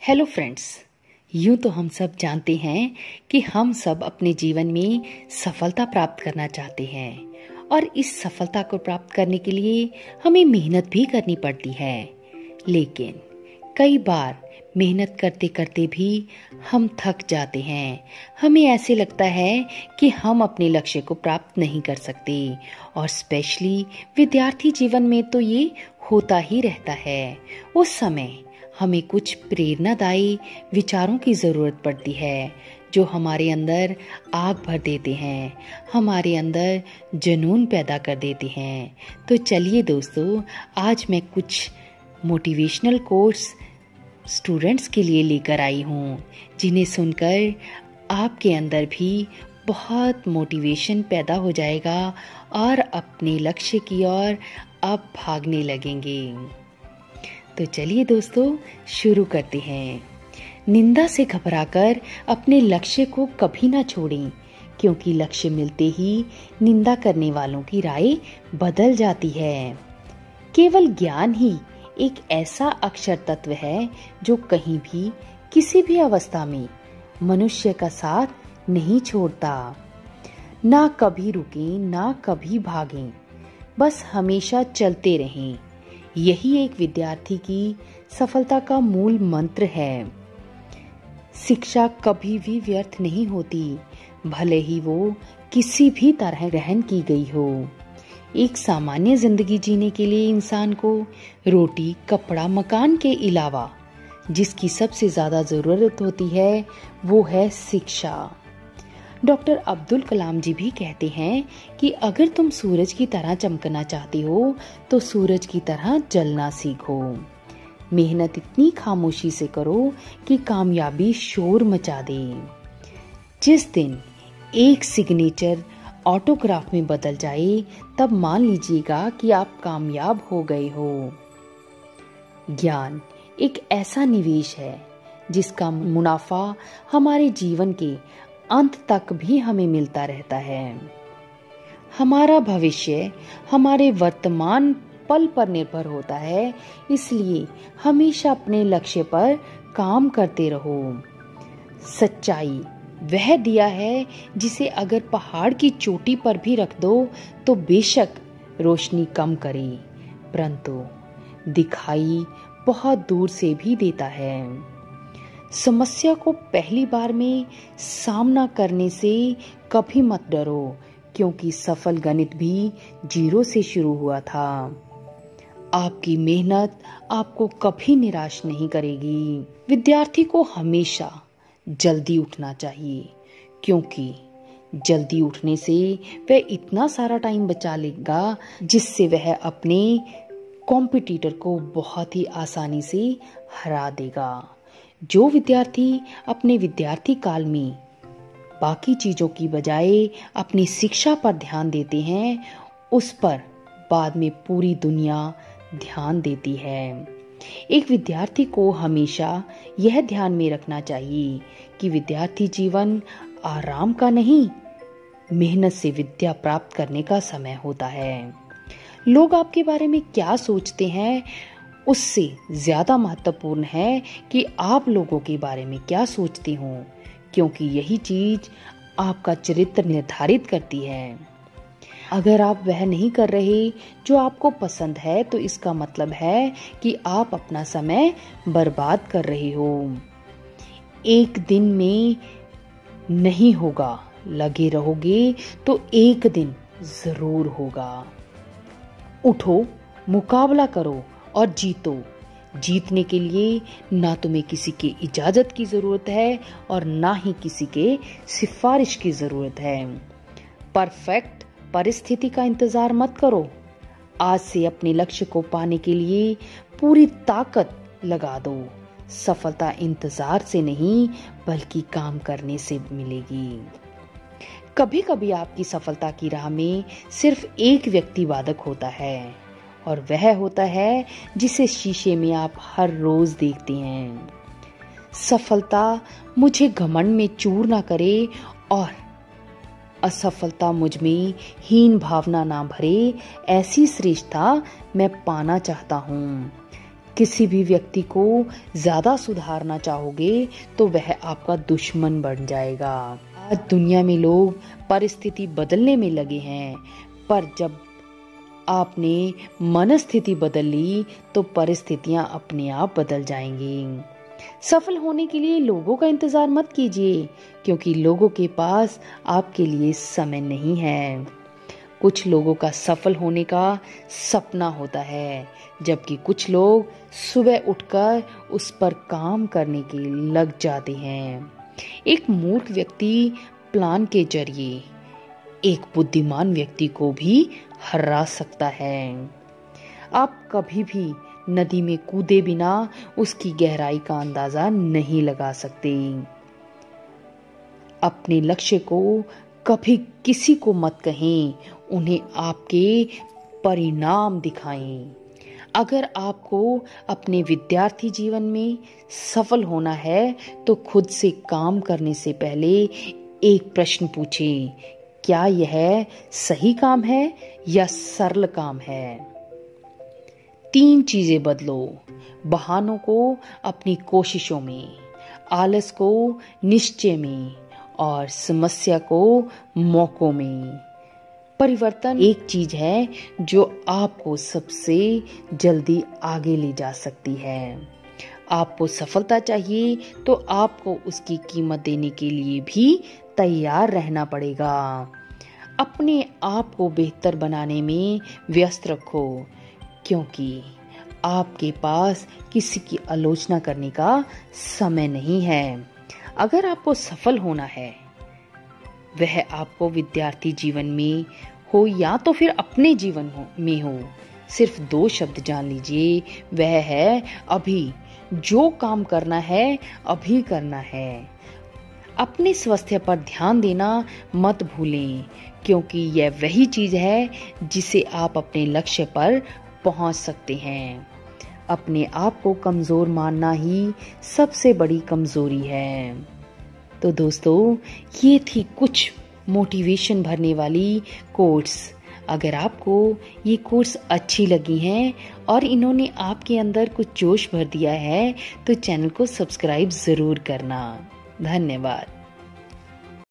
Hello friends, यूं तो हम सब जानते हैं कि हम सब अपने जीवन में सफलता प्राप्त करना चाहते हैं और इस सफलता को प्राप्त करने के लिए हमें मेहनत भी करनी पड़ती है। लेकिन कई बार मेहनत करते करते भी हम थक जाते हैं। हमें ऐसे लगता है कि हम अपने लक्ष्य को प्राप्त नहीं कर सकते और स्पेशली विद्यार्थी जीवन में तो ये होता ही रहता है। उस समय हमें कुछ प्रेरणादायी विचारों की जरूरत पड़ती है जो हमारे अंदर आग भर देते हैं, हमारे अंदर जुनून पैदा कर देते हैं। तो चलिए दोस्तों, आज मैं कुछ मोटिवेशनल कोट्स स्टूडेंट्स के लिए लेकर आई हूँ, जिन्हें सुनकर आपके अंदर भी बहुत मोटिवेशन पैदा हो जाएगा और अपने लक्ष्य की ओर आप भागने लगेंगे। तो चलिए दोस्तों, शुरू करते हैं। निंदा से घबराकर अपने लक्ष्य को कभी ना छोड़ें, क्योंकि लक्ष्य मिलते ही निंदा करने वालों की राय बदल जाती है। केवल ज्ञान ही एक ऐसा अक्षर तत्व है जो कहीं भी किसी भी अवस्था में मनुष्य का साथ नहीं छोड़ता। ना कभी रुकें, ना कभी भागें, बस हमेशा चलते रहें। यही एक विद्यार्थी की सफलता का मूल मंत्र है। शिक्षा कभी भी व्यर्थ नहीं होती, भले ही वो किसी भी तरह ग्रहण की गई हो। एक सामान्य जिंदगी जीने के लिए इंसान को रोटी, कपड़ा, मकान के अलावा जिसकी सबसे ज्यादा जरूरत होती है वो है शिक्षा। डॉक्टर अब्दुल कलाम जी भी कहते हैं कि अगर तुम सूरज की तरह चमकना चाहते हो तो सूरज की तरह जलना सीखो। मेहनत इतनी खामोशी से करो कि कामयाबी शोर मचा दे। जिस दिन एक सिग्नेचर ऑटोग्राफ में बदल जाए, तब मान लीजिएगा कि आप कामयाब हो गए हो। ज्ञान एक ऐसा निवेश है जिसका मुनाफा हमारे जीवन के अंत तक भी हमें मिलता रहता है। हमारा भविष्य हमारे वर्तमान पल पर निर्भर होता है, इसलिए हमेशा अपने लक्ष्य पर काम करते रहो। सच्चाई वह दिया है जिसे अगर पहाड़ की चोटी पर भी रख दो तो बेशक रोशनी कम करे, परंतु दिखाई बहुत दूर से भी देता है। समस्या को पहली बार में सामना करने से कभी मत डरो, क्योंकि सफल गणित भी 0 से शुरू हुआ था। आपकी मेहनत आपको कभी निराश नहीं करेगी। विद्यार्थी को हमेशा जल्दी उठना चाहिए, क्योंकि जल्दी उठने से वह इतना सारा टाइम बचा लेगा जिससे वह अपने कॉम्पिटिटर को बहुत ही आसानी से हरा देगा। जो विद्यार्थी अपने विद्यार्थी काल में बाकी चीजों की बजाय अपनी शिक्षा पर ध्यान देते हैं, उस पर बाद में पूरी दुनिया ध्यान देती है। एक विद्यार्थी को हमेशा यह ध्यान में रखना चाहिए कि विद्यार्थी जीवन आराम का नहीं, मेहनत से विद्या प्राप्त करने का समय होता है। लोग आपके बारे में क्या सोचते हैं, उससे ज्यादा महत्वपूर्ण है कि आप लोगों के बारे में क्या सोचते हो, क्योंकि यही चीज आपका चरित्र निर्धारित करती है। अगर आप वह नहीं कर रहे जो आपको पसंद है, तो इसका मतलब है कि आप अपना समय बर्बाद कर रहे हो। एक दिन में नहीं होगा, लगे रहोगे तो एक दिन जरूर होगा। उठो, मुकाबला करो और जीतो। जीतने के लिए ना तुम्हें किसी की इजाजत की जरूरत है और ना ही किसी के सिफारिश की जरूरत है। परफेक्ट परिस्थिति का इंतजार मत करो। आज से अपने लक्ष्य को पाने के लिए पूरी ताकत लगा दो। सफलता इंतजार से नहीं, बल्कि काम करने से मिलेगी। कभी कभी आपकी सफलता की राह में सिर्फ एक व्यक्ति बाधक होता है, और वह होता है जिसे शीशे में आप हर रोज देखते हैं। सफलता मुझे घमंड में चूर ना करे और असफलता मुझ में हीन भावना ना भरे, ऐसी श्रेष्ठता मैं पाना चाहता हूँ। किसी भी व्यक्ति को ज्यादा सुधारना चाहोगे तो वह आपका दुश्मन बन जाएगा। आज दुनिया में लोग परिस्थिति बदलने में लगे हैं, पर जब आपने मनस्थिति बदल ली तो परिस्थितियां अपने आप बदल जाएंगी। सफल होने के लिए लोगों का इंतजार मत कीजिए, क्योंकि लोगों के पास आपके लिए समय नहीं है। कुछ लोगों का सफल होने का सपना होता है, जबकि कुछ लोग सुबह उठकर उस पर काम करने के लग जाते हैं। एक मूर्ख व्यक्ति प्लान के जरिए एक बुद्धिमान व्यक्ति को भी हरा सकता है। आप कभी भी नदी में कूदे बिना उसकी गहराई का अंदाजा नहीं लगा सकते। अपने लक्ष्य को कभी किसी को मत कहें, उन्हें आपके परिणाम दिखाएं। अगर आपको अपने विद्यार्थी जीवन में सफल होना है तो खुद से काम करने से पहले एक प्रश्न पूछें, क्या यह सही काम है या सरल काम है? 3 चीजें बदलो: बहानों को अपनी कोशिशों में, आलस को निश्चय में और समस्या को मौकों में। परिवर्तन एक चीज है जो आपको सबसे जल्दी आगे ले जा सकती है। आपको सफलता चाहिए तो आपको उसकी कीमत देने के लिए भी तैयार रहना पड़ेगा। अपने आप को बेहतर बनाने में व्यस्त रखो, क्योंकि आपके पास किसी की आलोचना करने का समय नहीं है। अगर आपको सफल होना है, वह आपको विद्यार्थी जीवन में हो या तो फिर अपने जीवन में हो, सिर्फ 2 शब्द जान लीजिए, वह है अभी। जो काम करना है अभी करना है। अपने स्वास्थ्य पर ध्यान देना मत भूलें, क्योंकि यह वही चीज है जिसे आप अपने लक्ष्य पर पहुंच सकते हैं। अपने आप को कमजोर मानना ही सबसे बड़ी कमजोरी है। तो दोस्तों, ये थी कुछ मोटिवेशन भरने वाली कोट्स। अगर आपको ये कोर्स अच्छी लगी हैं और इन्होंने आपके अंदर कुछ जोश भर दिया है तो चैनल को सब्सक्राइब जरूर करना। धन्यवाद।